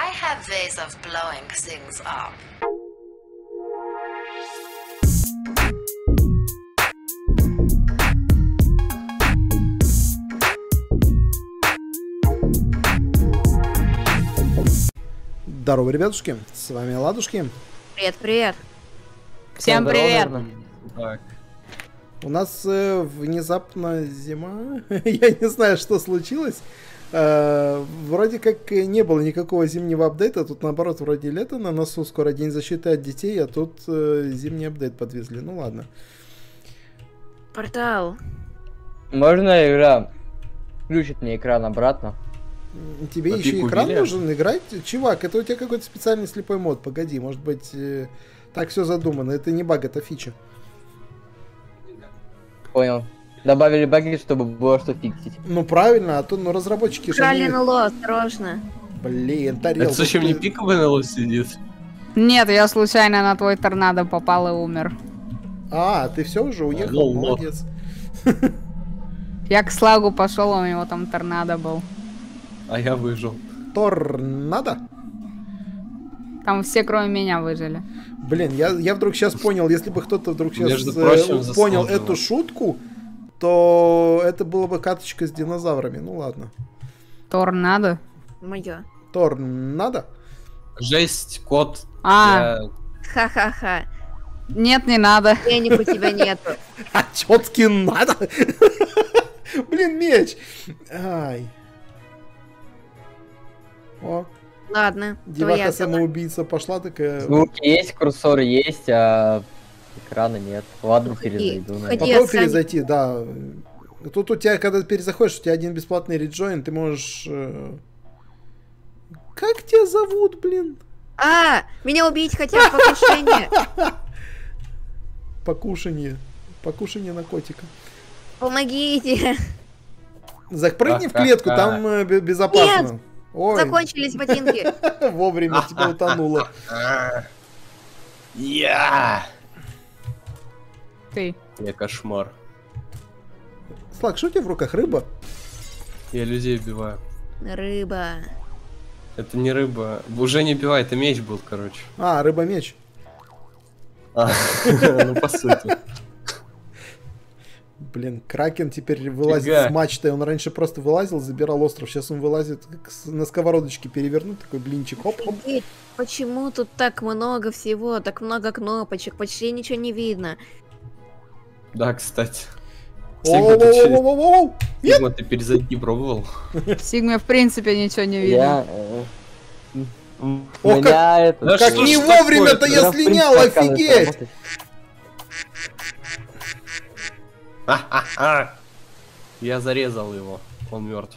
I have ways of blowing things up. Здорово, ребятушки, с вами Ладушки. Привет, привет. Всем привет. Так. У нас внезапно зима. Я не знаю, что случилось. Вроде как не было никакого зимнего апдейта. Тут наоборот вроде лето на носу. Скоро день защиты от детей, а тут зимний апдейт подвезли. Ну ладно. Портал. Можно игра включит мне экран обратно? Тебе еще экран нужен играть? Чувак, это у тебя какой-то специальный слепой мод. Погоди, может быть, так все задумано. Это не баг, это фича. Понял. Добавили баги, чтобы было что фиксить. Ну правильно, а то ну, разработчики... Крали НЛО, осторожно. Блин, тарелка. Это зачем не пиковый НЛО сидит? Нет, я случайно на твой торнадо попал и умер. А, ты все уже уехал? Молодец. Я к Слагу пошел, у него там торнадо был. А я выжил. Торнадо? Там все, кроме меня, выжили. Блин, я вдруг сейчас понял, если бы кто-то вдруг сейчас Между прочим, понял эту шутку, то это была бы каточка с динозаврами. Ну ладно. Торнадо? Моё. Торнадо? Жесть, кот. Ха-ха-ха. Нет, не надо. Денег у тебя нету. А чётки надо? Блин, меч. Ай. О, Ладно, деваха самоубийца пошла такая. Звуки есть, курсор есть, а экрана нет. Ладно, перезайду. Попробуй перезайти, да. Тут у тебя, когда ты перезаходишь, у тебя один бесплатный реджойн, ты можешь... Как тебя зовут, блин? А, меня убить хотят, покушение. Покушание. Покушание на котика. Помогите. Запрыгни в клетку, там безопасно. Нет! Ой. Закончились ботинки. Вовремя тебя утонуло. Я Ты. Я кошмар. Слак, что у тебя в руках? Рыба? Я людей убиваю. Рыба. Это не рыба. Уже не убивай, это меч был, короче. А, рыба-меч. Ну, по сути. Блин, Кракен теперь вылазит с мачтой. Он раньше просто вылазил, забирал остров. Сейчас он вылазит на сковородочке перевернуть. Такой блинчик. Хоп-хоп. Почему тут так много всего? Так много кнопочек. Почти ничего не видно. Да, кстати. Оу-оу-оу-оу-оу! Сигма, ты перезайти пробовал? В Сигме в принципе ничего не видно. О, как не вовремя-то я слинял, офигеть! Я зарезал его. Он мертв.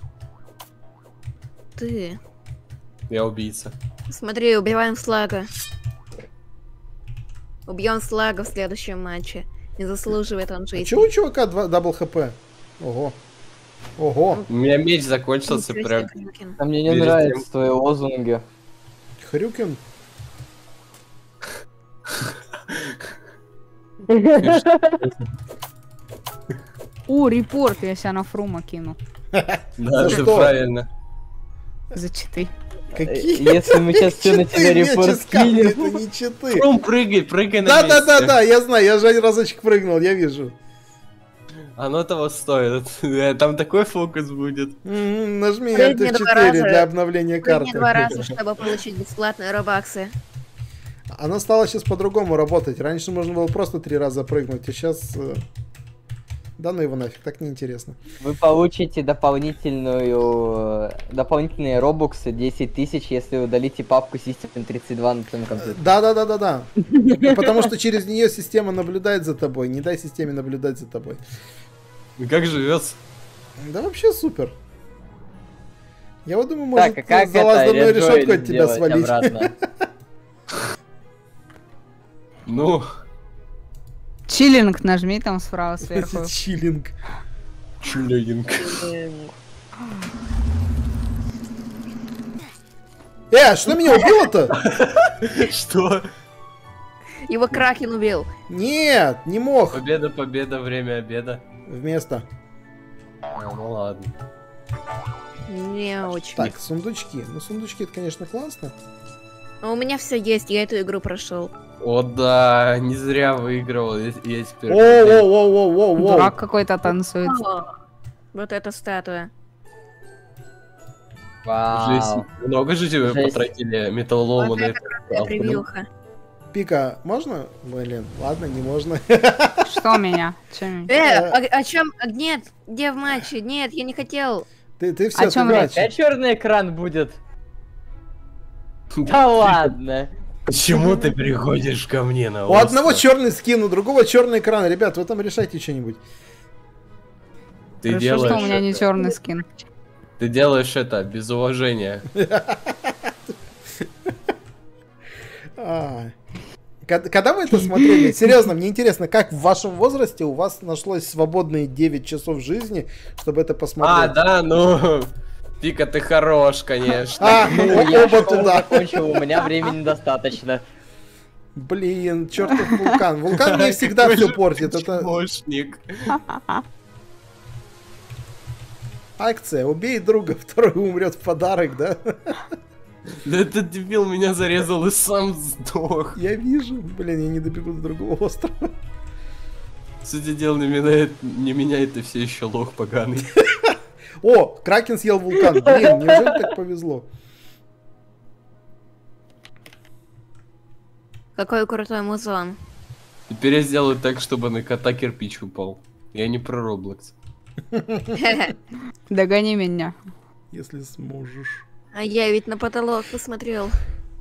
Ты. Я убийца. Смотри, убиваем Слага. Убьем Слага в следующем матче. Не заслуживает он жизни. Чего у чувака дабл хп? Ого. Ого. У меня меч закончился прям. А мне не нравятся твои лозунги. Хрюкин. Репорт, я себя на Фрума кину. Да, это правильно. За читы. Какие? Если мы сейчас все на тебя репорт кинем. Это не читы. Фрум, прыгай на месте. Да, я знаю, я же разочек прыгнул, я вижу. Оно того стоит. Там такой фокус будет. Нажми Alt F4 для обновления карты. 2 раза, чтобы получить бесплатные робаксы. Она стала сейчас по-другому работать. Раньше можно было просто 3 раза прыгнуть, а сейчас... Да ну его нафиг, так неинтересно. Вы получите дополнительные робоксы 10 тысяч, если удалите папку System 32 на твоем компьютере. Да. Потому что через нее система наблюдает за тобой. Не дай системе наблюдать за тобой. Как живется? Да вообще супер. Я вот думаю, может как за лазерную решетку от тебя свалить. Ну... Чиллинг нажми там справа сверху. Чиллинг. Чиллинг. Что меня убило-то? Что? Его Кракен убил. Нет, не мог. Победа, время обеда. Вместо. Ну ладно. Не очень. Так, сундучки. Ну, сундучки это, конечно, классно. Но у меня все есть, я эту игру прошел. О, да, не зря выиграл. Я теперь... Воу-воу-воу-воу-воу. Дурак какой-то танцует. Вот эта статуя. Вау. Много же тебе Жесть. потратили металлолома Вот на это это? крутая превьюха. Пика, можно? Блин, ладно, не можно. Что меня? Чем? О чем? Нет, где в матче? Нет, я не хотел. Ты все, О чём речь? Опять черный экран будет? Да ладно. Почему ты приходишь ко мне на У одного остров? черный скин, у другого черный экран. Ребят, вы там решайте что-нибудь. Ты Хорошо, делаешь, что у меня не черный скин. ты делаешь это без уважения. Когда вы это смотрели? Серьезно, мне интересно, как в вашем возрасте у вас нашлось свободные 9 часов жизни, чтобы это А, посмотреть? да, ну... Пика, ты хорош, конечно. Я Оба школу туда. закончил, у меня времени достаточно. Блин, чертов вулкан. Вулкан мне всегда все портит. Это Чмошник. акция. Убей друга, второй умрет в подарок, да? Да этот дебил меня зарезал и сам сдох. Я вижу. Блин, я не добегу до другого острова. Сути дела, не меня это все еще лох поганый. О, Кракен съел вулкан. Блин, неужели так повезло? Какой крутой музон. Теперь я сделаю так, чтобы на кота кирпич упал. Я не про Роблокс. Догони меня. Если сможешь. А я ведь на потолок посмотрел.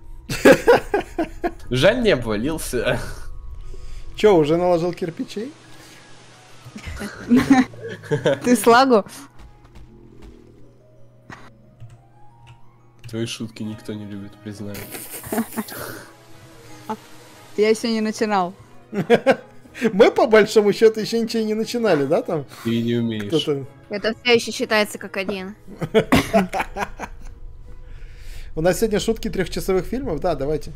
Жаль, не обвалился. Че, уже наложил кирпичей? Ты слагу? Твои шутки никто не любит, признаю. Я еще не начинал. Мы, по большому счету, еще ничего не начинали, да, там? Ты не умеешь. Кто-то... Это все еще считается как один. У нас сегодня шутки трехчасовых фильмов, да, давайте.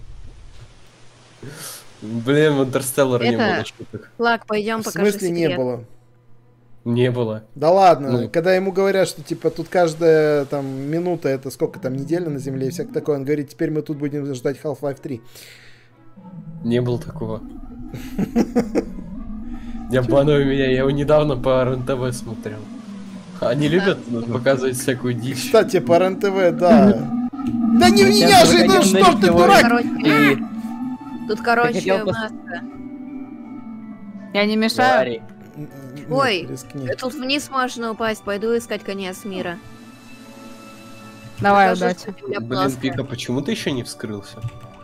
Блин, в Интерстеллар не Это- было шуток. Флаг, пойдем В покажи смысле не секрет. было? Не было. Да ладно, Ну. когда ему говорят, что типа тут каждая там минута, это сколько там, неделя на Земле и всякое такое, он говорит, теперь мы тут будем ждать Half-Life 3. Не было такого. Не обманывай меня, я его недавно по РНТВ смотрел. Они любят показывать всякую дичь. Кстати, по РЕН-ТВ, да. Да не меня же, ну заходил что на ты, него. дурак! Короче, тут, короче, хотел у нас... Я не мешаю? Говори. Нет, Ой, рискни. Тут вниз можно упасть, пойду искать конец мира. Давай, Покажу, удачи. что земля Блин, плоская. Пика, почему ты еще не вскрылся?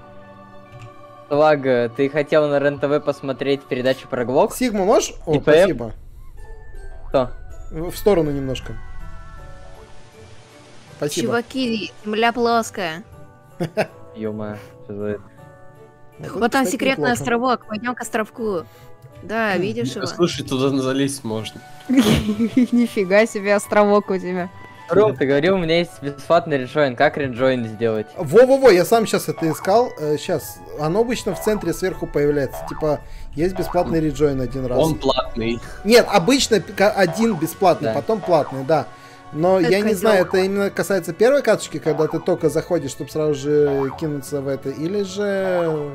Слага, ты хотел на РЕН-ТВ посмотреть передачу про Глок? Сигма, можешь? О, ИПМ? спасибо. Кто? В сторону немножко. Спасибо. Чуваки, земля плоская. Ё-моё, что за это? Вот там кстати, секретный неплохо. островок, пойдем к островку. Да, видишь его? Слушай, туда залезть можно. Нифига себе островок у тебя. Ром, ты говорил, у меня есть бесплатный реджойн. Как реджойн сделать? Во-во-во, я сам сейчас это искал. Сейчас. Оно обычно в центре сверху появляется. Типа, есть бесплатный реджойн один раз. Он платный. Нет, обычно один бесплатный, Да. потом платный, да. Но Это я не козёл. знаю, это именно касается первой каточки, когда ты только заходишь, чтобы сразу же кинуться в это, или же...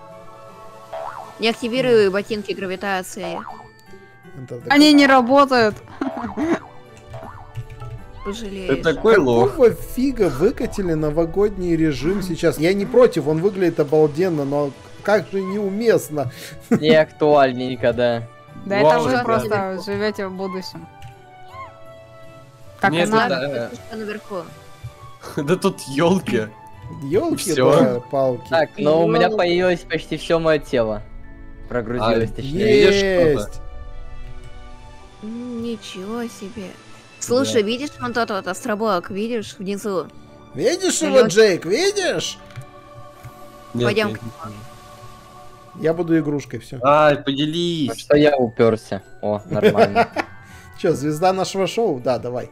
Не активирую ботинки гравитации. это Они не работают. Пожалеешь. Ты такой лох. Какого фига выкатили новогодний режим сейчас? Я не против, он выглядит обалденно, но как же неуместно. Не актуальненько, да. Да это Вау, вы да. просто живете в будущем. Как и Нет, надо. это- Что наверху? Да тут елки. Ёлки, Всё. да, палки. Так, но у меня Ну. появилось почти все мое тело. Прогрузилось, А, точнее. Видишь Есть. Ничего себе. Слушай, видишь вон тот вот островок, видишь, внизу? Видишь его, Лёгкий. Джейк, видишь? Нет, Пойдем. нет, нет. Я буду игрушкой, все. А, Ну поделись. что я уперся? О, нормально. Че, звезда нашего шоу? Да, давай.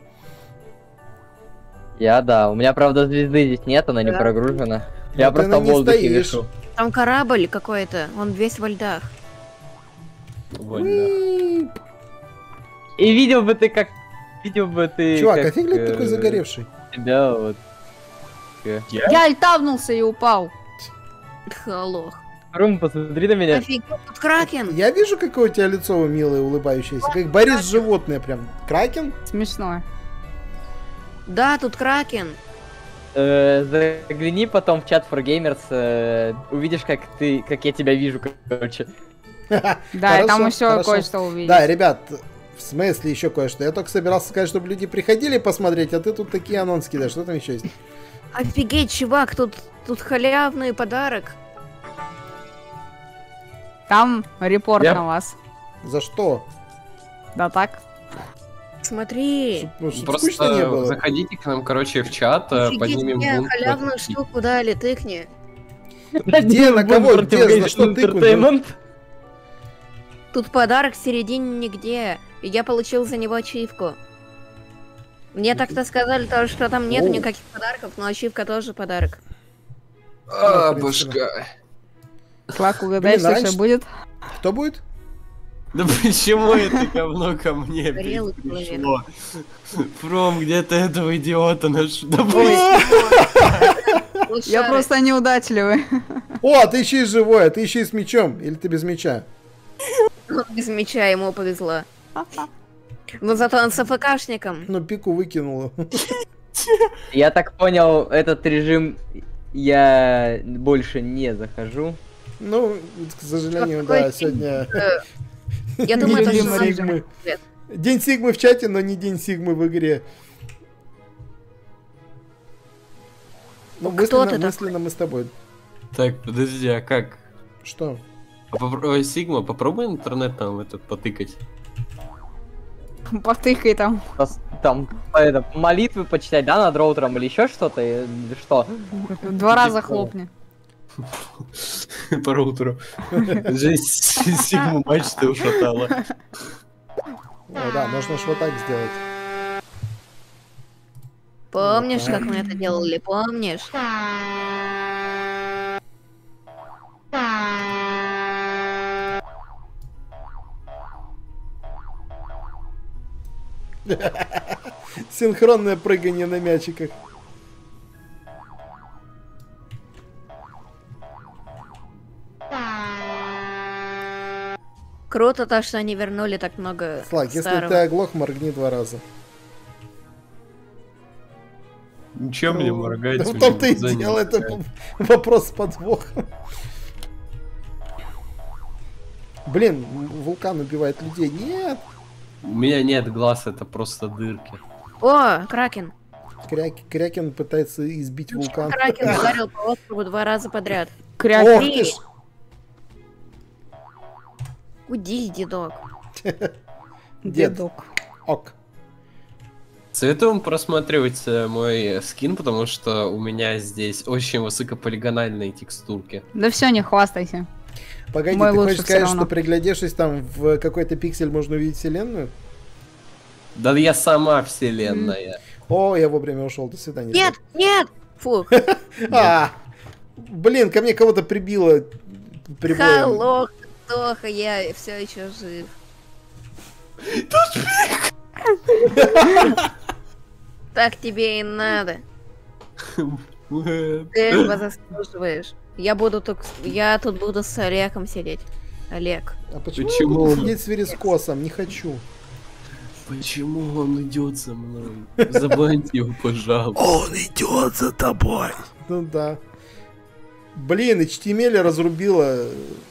Я, да. У меня, правда, звезды здесь нет, она не Да. прогружена. Я Ну, ты просто на в ней воздухе стоишь. вешу. Там корабль какой-то, он весь во льдах. Вон, да. Уи. И видел бы ты, как видел бы ты... Чувак, как, офигеть ты такой загоревший. Тебя вот... Я альтавнулся и упал. Лох. Рум, посмотри на меня. Офигеть, тут кракен. Я вижу, какое у тебя лицо милое, улыбающееся. Как Борис животное прям. Кракен? Смешно. Да, тут кракен. Загляни потом в чат for gamers, увидишь, как я тебя вижу, короче. Да, и Хорошо, там еще хорошо. кое-что увидишь. Да, ребят, в смысле еще кое-что. Я только собирался сказать, чтобы люди приходили посмотреть, а ты тут такие анонсы кидаешь. Что там еще есть? Офигеть, чувак, тут халявный подарок. Там репорт Я- на вас. За что? Да так. Смотри. Чтоб скучно не Просто было. заходите к нам, короче, в чат, Офигеть, поднимем мне бунт. халявную штуку дали, тыкни. Где, на кого, где, за что тыкнуть? Entertainment? Тут подарок в середине нигде. И я получил за него ачивку. Мне так-то сказали, то, что там нету Оу. никаких подарков, но ачивка тоже подарок. А, в принципе, башка. Слак, угадай, что раньше- еще будет? Кто будет? Да почему это говно ко мне Горелый пришло? Фром, где ты этого идиота нашел? Да блин! Я Лошары. просто неудачливый. О, ты еще и живой, а ты еще и с мечом. Или ты без меча? Он без меча, ему повезло. Но зато он с АФКшником. Ну, пику выкинула. Я так понял, этот режим я больше не захожу. Ну, к сожалению, Какой да, день? сегодня... Я думаю, это День же Сигмы. День Сигмы в чате, но не День Сигмы в игре. Ну, Кто ты мысленно мы с тобой. Так, подожди, а как? Что? Сигма, попробуй интернет там этот потыкать. Потыкай там. Там молитвы почитать, да, над роутером или еще что-то? Или что? 2 раза хлопни. По роутеру. Жесть, Сигму мачты ушатала. О, да, можно ж вот так сделать. Помнишь, как мы это делали? Помнишь? Синхронное прыгание на мячиках. Круто то, что они вернули так много Слак, если старого. ты оглох, моргни 2 раза. Ничего мне моргать? Да у в том-то и меня глаза дело, не это моргают. вопрос с подвохом. Блин, вулкан убивает людей. Нет! У меня нет глаз, это просто дырки. О, кракен. Крякен пытается избить вулкан. Кракен ударил по острову 2 раза подряд. Ох Кряк. ты ж! Уди, дедок. Дед. Дедок. Ок. Советую вам просматривать мой скин, потому что у меня здесь очень высокополигональные текстурки. Да все, не хвастайся. Погоди, Мой ты лучше хочешь всё сказать, равно. что приглядевшись там в какой-то пиксель можно увидеть вселенную? Да я сама вселенная. О, я вовремя ушел, до свидания. Нет, нет! Фу. А, блин, ко мне кого-то прибило прибоем. Халло, Тоха, я все еще жив. Так тебе и надо. Ты этого заслуживаешь. Я тут буду с Олегом сидеть. Олег. А почему, Почему? я буду сидеть с Верескосом? Не хочу. Почему он идет за мной? Забаньте его, пожалуйста. Он идет за тобой. Ну да. Блин, HTML разрубила.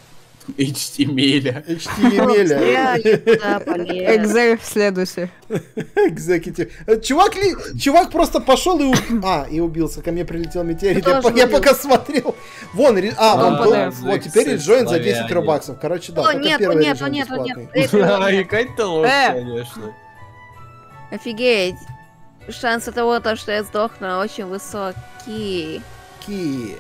HTML. Я HTML. туда полез. Экзе следующий. Executive. Чувак просто пошел и и убился. Ко мне прилетел метеорит. Ты тоже Я убил. пока смотрел. Вон, вон был. PDF. Вот теперь реджойн за 10 Славяне. робаксов. Короче, да, О, только нет, первый нет, режим нет, бесплатный. нет. И Кать-то лох, Э! конечно. Офигеть. Шансы того, что я сдохну, очень высокие. Ки.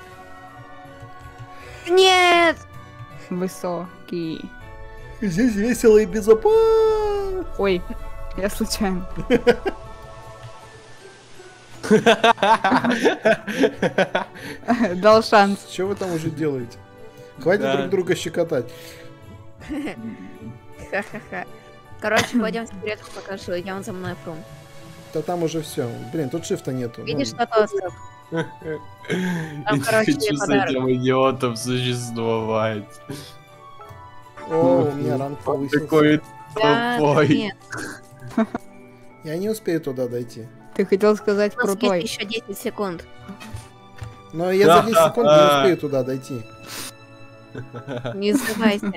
Нет! Высокий. Здесь весело и безопасно. Ой, я случайно. Дал шанс. Что вы там уже делаете? Хватит Да. друг друга щекотать. Ха-ха-ха. Короче, пойдем секретку покажу, идем за мной, Фрум. Да там уже все. Блин, тут шифта нету. Видишь Ну, тот остров? Я Там, не короче, хочу с подарок. этим идиотом существовать. О, у меня ранг повысился. Какой Да, тупой. нет. Я не успею туда дойти. Ты хотел сказать У нас крутой. есть еще 10 секунд. Но я за 10 секунд не успею туда дойти. Не сдавайся.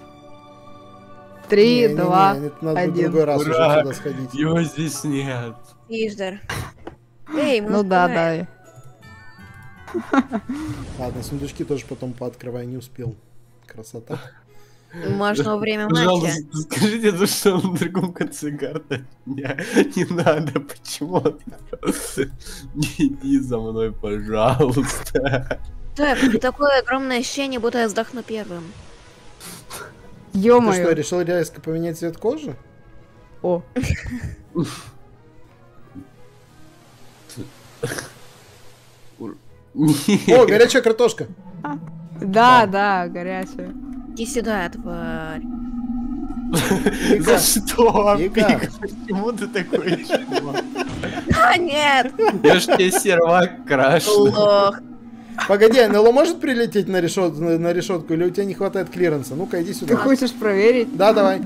3, Не-не-не, 2. это надо в 1. другой раз уже Ура! сюда сходить. Его здесь нет. Иждар. Эй, мы Ну да, успеваем. да. Ладно, сундучки тоже потом пооткрываю, не успел. Красота. Можно во время матча. Пожалуйста, скажите, то, что он на другом конце карты. Не надо, почему? Не иди за мной, пожалуйста. Так, такое огромное ощущение, будто я сдохну первым. Ты что, Ё-моё. решил резко поменять цвет кожи? О, О, горячая картошка! да, да, горячая. Иди сюда, тварь. За что? Вика. Вика, почему ты такой чувак? А, нет! Я ж тебе сервак крашу. Лох. Погоди, НЛО может прилететь на решетку, или у тебя не хватает клиренса? Ну-ка, иди Ты сюда. хочешь проверить? Да, давай.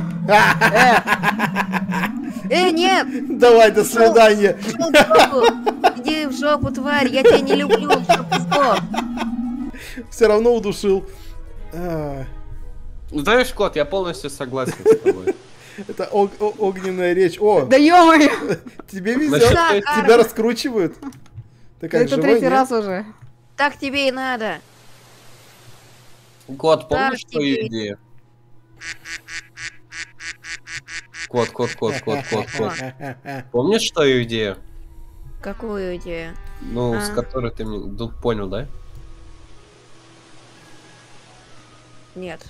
Нет! Давай, до свидания. Пошёл в жопу. Иди в жопу, тварь, я тебя не люблю, чтоб ты сдох. Все равно удушил. А, Ну, знаешь, Кот, я полностью согласен с тобой. Это огненная речь. О, Да ё-моё. тебе Насчёт везет. той- Да, Тебя раскручивают. Ты как, Это живой, третий нет? раз уже. Так тебе и надо. Кот, помнишь Так твою тебе. идею? Кот. Помнишь твою идею? Какую идею? Ну, с А. которой ты мне... Ну, понял, да? Нет.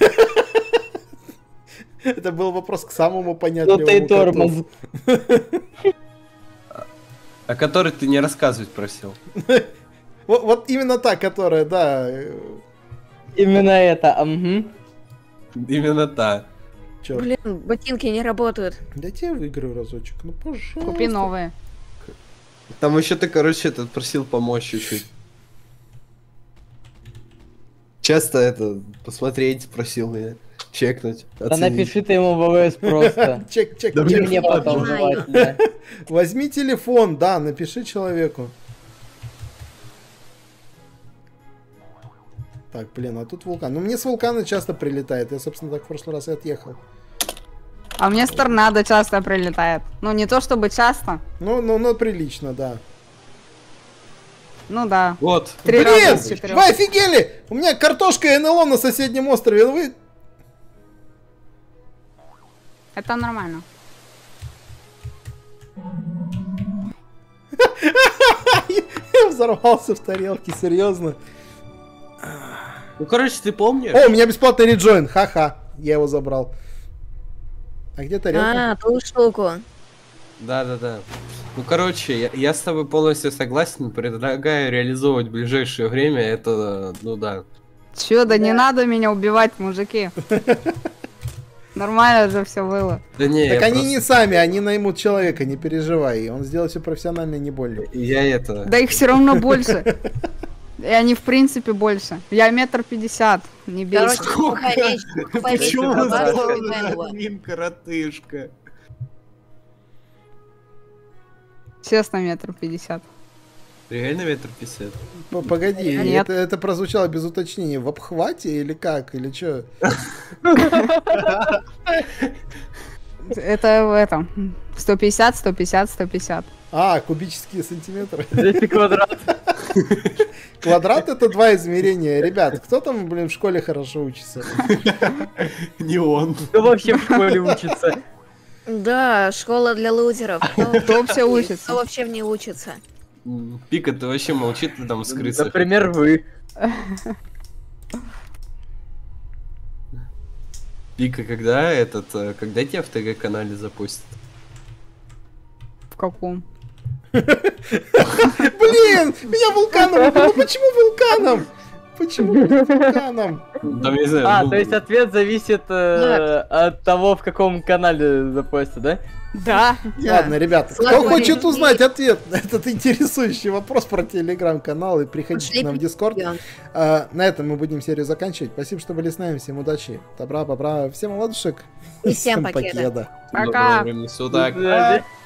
Это был вопрос к самому Ну понятливому ты коту. тормоз. О которой ты не рассказывать просил. Вот именно та, которая, да. Именно это, угу. Именно та. Чёрт. Блин, ботинки не работают. Да тебе выиграю разочек. Ну, пожалуйста. Купи новые. Там еще ты, короче, этот просил помочь чуть-чуть. Часто это посмотреть просил меня, чекнуть. Да оценить. напиши ты ему в ВВС просто. Чек. Да И мне мне потом знаю. желательно. Возьми телефон, да, напиши человеку. Так, блин, а тут вулкан. Ну, мне с вулкана часто прилетает. Я, собственно, так в прошлый раз и отъехал. А мне с торнадо часто прилетает. Ну, не то чтобы часто. Ну, прилично, да. Ну да. Вот. 3 Блин, раза из 4. вы офигели! У меня картошка и НЛО на соседнем острове. Ну вы... Это нормально. Я взорвался в тарелке, серьезно. Ну, короче, ты помнишь? О, у меня бесплатный реджойн, ха-ха. Я его забрал. А где тарелка? А, ту штуку. Да. Ну, короче, я с тобой полностью согласен. Предлагаю реализовывать в ближайшее время. Это, ну да. Чё, да не надо меня убивать, мужики. Нормально же все было. Да не, Так я они просто- не сами, они наймут человека, не переживай. Он сделает все профессионально и не больно. Я это... Да их все равно больше. И они в принципе больше. Я 1,50 м, не бейся. Короче, покалечь Почему Бабарова и сделала Бенова. блин, коротышка? Честно, 1,50 м. Реально 1,50 м? Погоди, Нет. это прозвучало без уточнения. В обхвате или как? Или что? Это в этом. 150, 150, 150. А, кубические сантиметры. 200 квадрат. Квадрат это 2 измерения. Ребят, кто там, блин, в школе хорошо учится? Не он. Кто вообще в школе учится? Да, школа для лузеров. Кто все Кто учится? вообще в ней учится? Пика, ты вообще молчит, ты там скрыться. Например, вы. Пика, когда тебя в ТГ-канале запустят? В каком? Блин, меня вулканом убил. Ну почему вулканом? Почему вулканом? Там, я не знаю, ну, То есть ответ зависит от того, в каком канале запросите, да? Да. Ладно, ребята, кто Ладно, хочет ребята. узнать ответ на этот интересующий вопрос про телеграм-канал, и приходите Пошли к нам в Дискорд. пойдем. На этом мы будем серию заканчивать. Спасибо, что были с нами. Всем удачи, добра, бобра, всем ладушек. И всем покеда. покеда. Пока. доброго времени суток. Да,